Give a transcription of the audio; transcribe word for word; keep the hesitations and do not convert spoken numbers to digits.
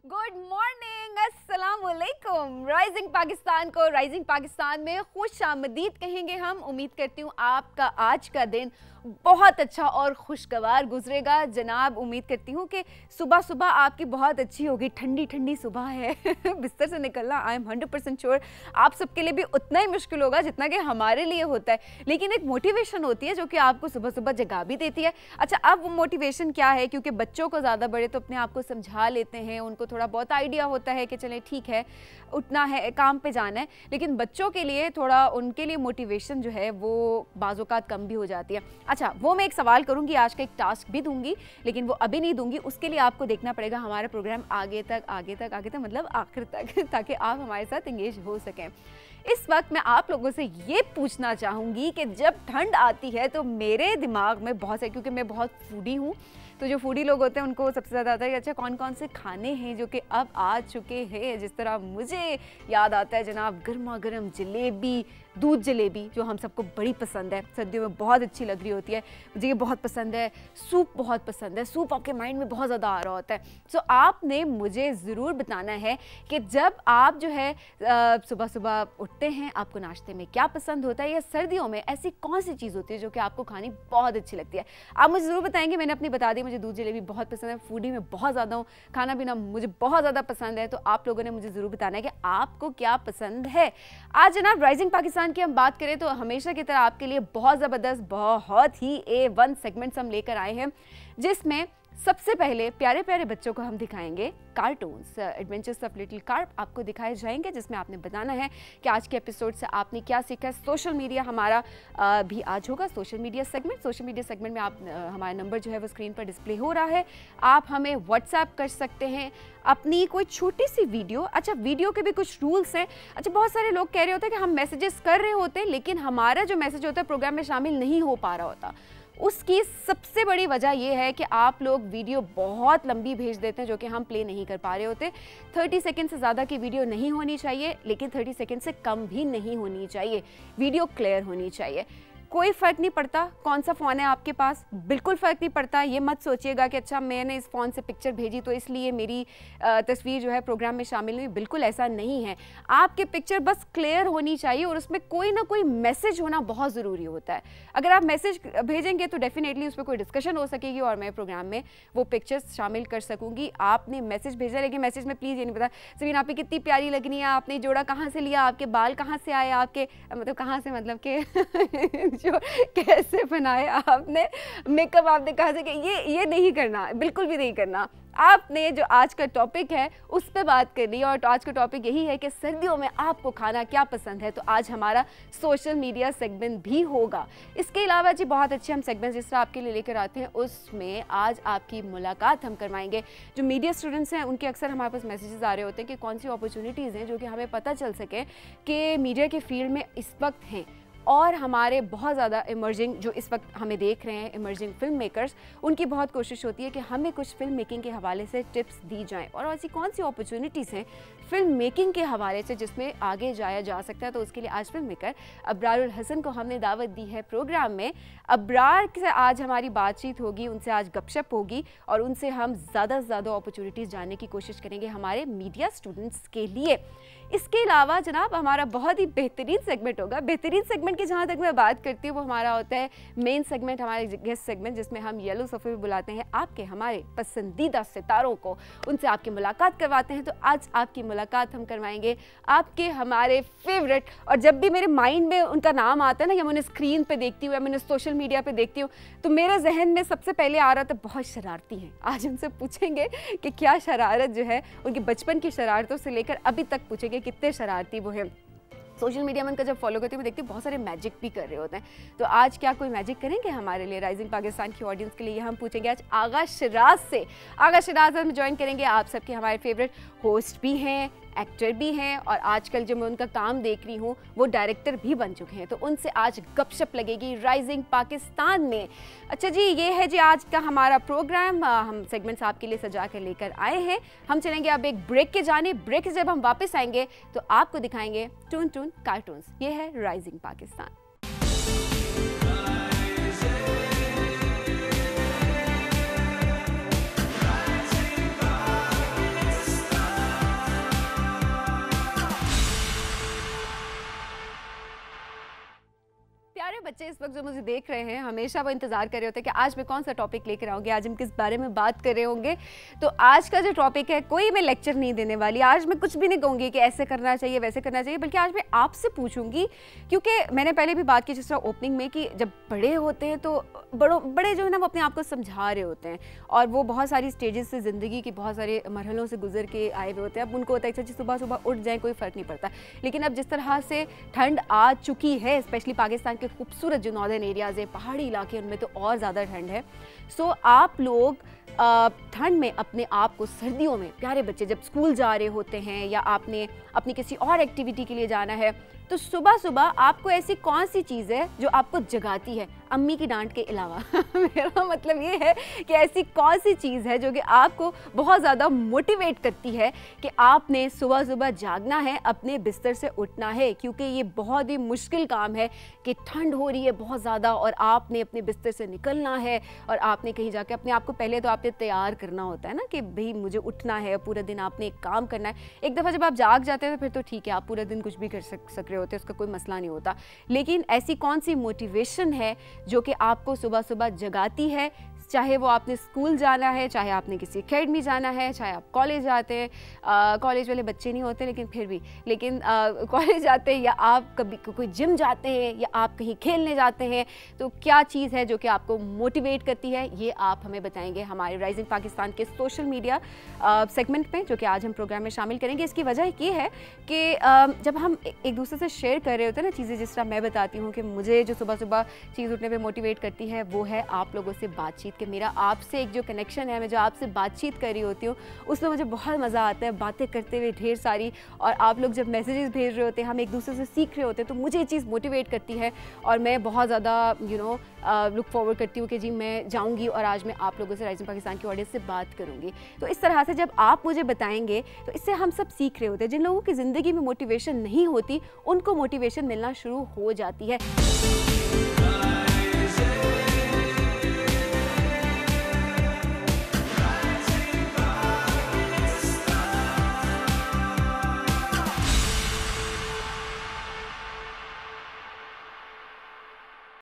Good morning, अस्सलाम वालेकुम। Rising Pakistan को राइजिंग पाकिस्तान में खुश आमदीद कहेंगे हम। उम्मीद करती हूँ आपका आज का दिन बहुत अच्छा और खुशगवार गुजरेगा। जनाब, उम्मीद करती हूँ कि सुबह सुबह आपकी बहुत अच्छी होगी। ठंडी ठंडी सुबह है बिस्तर से निकलना I am hundred percent sure आप सबके लिए भी उतना ही मुश्किल होगा जितना कि हमारे लिए होता है, लेकिन एक मोटिवेशन होती है जो कि आपको सुबह सुबह जगा भी देती है। अच्छा, अब वो मोटिवेशन क्या है, क्योंकि बच्चों को ज़्यादा बड़े तो अपने आप को समझा लेते हैं, उनको थोड़ा बहुत आइडिया होता है कि चलें ठीक है उठना है, काम पे जाना है, लेकिन बच्चों के लिए थोड़ा उनके लिए मोटिवेशन जो है वो बाज़-औक़ात कम भी हो जाती है। अच्छा, वो मैं एक सवाल करूंगी, आज का एक टास्क भी दूंगी, लेकिन वो अभी नहीं दूंगी। उसके लिए आपको देखना पड़ेगा हमारा प्रोग्राम आगे तक आगे तक आगे तक मतलब आखिर तक ताकि आप हमारे साथ एंगेज हो सकें। इस वक्त मैं आप लोगों से ये पूछना चाहूँगी कि जब ठंड आती है तो मेरे दिमाग में बहुत सारे, क्योंकि मैं बहुत फूडी हूँ, तो जो फूडी लोग होते हैं उनको सबसे ज़्यादा आता है कि अच्छा कौन कौन से खाने हैं जो कि अब आ चुके हैं। जिस तरह मुझे याद आता है जनाब, गर्मा गर्म जलेबी, दूध जलेबी जो हम सबको बड़ी पसंद है, सर्दियों में बहुत अच्छी लग रही होती है, मुझे ये बहुत पसंद है। सूप बहुत पसंद है, सूप आपके माइंड में बहुत ज़्यादा आ रहा होता है। सो आपने मुझे ज़रूर बताना है कि जब आप जो है सुबह सुबह उठते हैं आपको नाश्ते में क्या पसंद होता है, या सर्दियों में ऐसी कौन सी चीज़ होती है जो कि आपको खानी बहुत अच्छी लगती है। आप मुझे ज़रूर बताएंगे। मैंने अपनी बता दी, मुझे दूध जलेबी बहुत पसंद है, फूडी में बहुत ज़्यादा हूँ, खाना पीना मुझे बहुत ज़्यादा पसंद है। तो आप लोगों ने मुझे ज़रूर बताना है कि आपको क्या पसंद है। आज जनाब राइजिंग पाकिस्तान की हम बात करें तो हमेशा की तरह आपके लिए बहुत ज़बरदस्त, बहुत ही ए वन सेगमेंट्स हम लेकर आए हैं, जिसमें सबसे पहले प्यारे प्यारे बच्चों को हम दिखाएंगे cartoons, adventures of little carp आपको दिखाए जाएंगे, जिसमें आपने बताना है कि आज के एपिसोड से आपने क्या सीखा है। सोशल मीडिया हमारा आ, भी आज होगा social media segment. Social media segment में आप आ, हमारा नंबर जो है वो स्क्रीन पर डिस्प्ले हो रहा है, आप हमें व्हाट्सएप कर सकते हैं अपनी कोई छोटी सी वीडियो। अच्छा, वीडियो के भी कुछ रूल्स हैं। अच्छा, बहुत सारे लोग कह रहे होते हैं कि हम मैसेजेस कर रहे होते हैं लेकिन हमारा जो मैसेज होता है प्रोग्राम में शामिल नहीं हो पा रहा होता। उसकी सबसे बड़ी वजह यह है कि आप लोग वीडियो बहुत लंबी भेज देते हैं जो कि हम प्ले नहीं कर पा रहे होते। तीस सेकंड से ज़्यादा की वीडियो नहीं होनी चाहिए, लेकिन तीस सेकंड से कम भी नहीं होनी चाहिए। वीडियो क्लियर होनी चाहिए। कोई फ़र्क नहीं पड़ता कौन सा फ़ोन है आपके पास, बिल्कुल फ़र्क नहीं पड़ता। ये मत सोचिएगा कि अच्छा मैंने इस फ़ोन से पिक्चर भेजी तो इसलिए मेरी तस्वीर जो है प्रोग्राम में शामिल हुई। बिल्कुल ऐसा नहीं है। आपके पिक्चर बस क्लियर होनी चाहिए और उसमें कोई ना कोई मैसेज होना बहुत ज़रूरी होता है। अगर आप मैसेज भेजेंगे तो डेफिनेटली उस पर कोई डिस्कशन हो सकेगी और मैं प्रोग्राम में वो पिक्चर्स शामिल कर सकूँगी। आपने मैसेज भेजा, लेकिन मैसेज में प्लीज़ ये नहीं पता ज़मीन आप कितनी प्यारी लग रही है, आपने जोड़ा कहाँ से लिया, आपके बाल कहाँ से आए, आपके मतलब कहाँ से मतलब के जो कैसे बनाए आपने, मेकअप आपने कहा से कि ये ये नहीं करना, बिल्कुल भी नहीं करना। आपने जो आज का टॉपिक है उस पर बात करनी है, और आज का टॉपिक यही है कि सर्दियों में आपको खाना क्या पसंद है। तो आज हमारा सोशल मीडिया सेगमेंट भी होगा। इसके अलावा जी बहुत अच्छे हम सेगमेंट्स जिस तरह आपके लिए लेकर आते हैं, उसमें आज आपकी मुलाकात हम करवाएंगे। जो मीडिया स्टूडेंट्स हैं उनके अक्सर हमारे पास मैसेजेस आ रहे होते हैं कि कौन सी अपॉर्चुनिटीज़ हैं जो कि हमें पता चल सके कि मीडिया के फील्ड में इस वक्त हैं। और हमारे बहुत ज़्यादा इमर्जिंग जो इस वक्त हमें देख रहे हैं इमर्जिंग फिल्म मेकर्स, उनकी बहुत कोशिश होती है कि हमें कुछ फिल्म मेकिंग के हवाले से टिप्स दी जाएं, और ऐसी कौन सी अपॉर्चुनिटीज़ हैं फिल्म मेकिंग के हवाले से जिसमें आगे जाया जा सकता है। तो उसके लिए आज फिल्म मेकर अब्रारुल हसन को हमने दावत दी है प्रोग्राम में। अब्रार से आज हमारी बातचीत होगी, उनसे आज गपशप होगी और उनसे हम ज़्यादा से ज़्यादा अपॉर्चुनिटीज़ जानने की कोशिश करेंगे हमारे मीडिया स्टूडेंट्स के लिए। इसके अलावा जनाब हमारा बहुत ही बेहतरीन सेगमेंट होगा। बेहतरीन सेगमेंट की जहाँ तक मैं बात करती हूँ वो हमारा होता है मेन सेगमेंट, हमारे गेस्ट सेगमेंट, जिसमें हम येलो सोफे पे बुलाते हैं आपके हमारे पसंदीदा सितारों को, उनसे आपकी मुलाकात करवाते हैं। तो आज आपकी मुलाकात हम करवाएंगे आपके हमारे फेवरेट, और जब भी मेरे माइंड में उनका नाम आता है ना, या मैंने स्क्रीन पर देखती हूँ या मैंने सोशल मीडिया पर देखती हूँ, तो मेरे जहन में सबसे पहले आ रहा था बहुत शरारती हैं। आज उनसे पूछेंगे कि क्या शरारत जो है उनकी बचपन की शरारतों से लेकर अभी तक पूछेंगे कितने शरारती वो हैं। सोशल मीडिया में उनका जब फॉलो करती हूँ मैं देखती हूँ बहुत सारे मैजिक भी कर रहे होते हैं। तो आज क्या कोई मैजिक करेंगे हमारे लिए राइजिंग पाकिस्तान की ऑडियंस के लिए, हम पूछेंगे आज आगा शिराज से। आगा शिराज हम ज्वाइन करेंगे, आप सबके हमारे फेवरेट होस्ट भी हैं, एक्टर भी हैं, और आजकल जो मैं उनका काम देख रही हूँ वो डायरेक्टर भी बन चुके हैं। तो उनसे आज गपशप लगेगी राइजिंग पाकिस्तान में। अच्छा जी, ये है जी आज का हमारा प्रोग्राम। हम सेगमेंट्स आपके लिए सजा कर लेकर आए हैं। हम चलेंगे अब एक ब्रेक के जाने। ब्रेक से जब हम वापस आएंगे तो आपको दिखाएंगे टून टून कार्टून्स। ये है राइजिंग पाकिस्तान। बच्चे इस वक्त जो मुझे देख रहे हैं हमेशा वो इंतजार कर रहे होते हैं कि आज मैं कौन सा टॉपिक लेकर आऊँगी, आज हम किस बारे में बात कर रहे होंगे। तो आज का जो टॉपिक है, कोई मैं लेक्चर नहीं देने वाली, आज मैं कुछ भी नहीं कहूँगी कि ऐसे करना चाहिए वैसे करना चाहिए, बल्कि आज मैं आपसे पूछूंगी, क्योंकि मैंने पहले भी बात की जिस तरह ओपनिंग में कि जब बड़े होते हैं तो बड़ों बड़े जो है ना वो अपने आप को समझा रहे होते हैं और वो बहुत सारी स्टेजेस से ज़िंदगी की बहुत सारे मरहलों से गुजर के आए हुए होते हैं। अब उनको होता है कि सुबह सुबह उठ जाए कोई फ़र्क नहीं पड़ता, लेकिन अब जिस तरह से ठंड आ चुकी है, स्पेशली पाकिस्तान के खूबसूरत जो नॉर्दर्न एरियाज़ है, पहाड़ी इलाके, उनमें तो और ज़्यादा ठंड है। सो आप लोग ठंड में अपने आप को, सर्दियों में प्यारे बच्चे जब स्कूल जा रहे होते हैं या आपने अपनी किसी और एक्टिविटी के लिए जाना है, तो सुबह सुबह आपको ऐसी कौन सी चीज़ है जो आपको जगाती है अम्मी की डांट के अलावा? मेरा मतलब ये है कि ऐसी कौन सी चीज़ है जो कि आपको बहुत ज़्यादा मोटिवेट करती है कि आपने सुबह सुबह जागना है, अपने बिस्तर से उठना है, क्योंकि ये बहुत ही मुश्किल काम है कि ठंड हो रही है बहुत ज़्यादा और आपने अपने बिस्तर से निकलना है और आपने कहीं जाके अपने आप को पहले तो आपने तैयार करना होता है ना कि भाई मुझे उठना है, पूरे दिन आपने एक काम करना है। एक दफ़ा जब आप जाग जाते हैं तो फिर तो ठीक है, आप पूरे दिन कुछ भी कर सक सक रहे होते हैं, उसका कोई मसला नहीं होता। लेकिन ऐसी कौन सी मोटिवेशन है जो कि आपको सुबह सुबह जगाती है, चाहे वो आपने स्कूल जाना है, चाहे आपने किसी एकेडमी जाना है, चाहे आप कॉलेज जाते हैं, कॉलेज वाले बच्चे नहीं होते लेकिन फिर भी, लेकिन कॉलेज जाते हैं या आप कभी कोई जिम जाते हैं या आप कहीं खेलने जाते हैं, तो क्या चीज़ है जो कि आपको मोटिवेट करती है, ये आप हमें बताएंगे हमारे राइजिंग पाकिस्तान के सोशल मीडिया सेगमेंट में, जो कि आज हम प्रोग्राम में शामिल करेंगे। इसकी वजह ये है कि जब हम एक दूसरे से शेयर कर रहे होते हैं ना चीज़ें, जिस तरह मैं बताती हूँ कि मुझे जो सुबह सुबह चीज़ उठने पर मोटिवेट करती है वो है आप लोगों से बातचीत, कि मेरा आपसे एक जो कनेक्शन है, मैं जो आपसे बातचीत कर रही होती हूँ उसमें मुझे बहुत मज़ा आता है, बातें करते हुए ढेर सारी, और आप लोग जब मैसेजेस भेज रहे होते हैं, हम एक दूसरे से सीख रहे होते हैं, तो मुझे ये चीज़ मोटिवेट करती है और मैं बहुत ज़्यादा यू नो लुक फॉरवर्ड करती हूँ कि जी मैं जाऊँगी और आज मैं आप लोगों से, राइजिंग पाकिस्तान की ऑडियंस से बात करूँगी। तो इस तरह से जब आप मुझे बताएंगे तो इससे हम सब सीख रहे होते हैं। जिन लोगों की ज़िंदगी में मोटिवेशन नहीं होती उनको मोटिवेशन मिलना शुरू हो जाती है।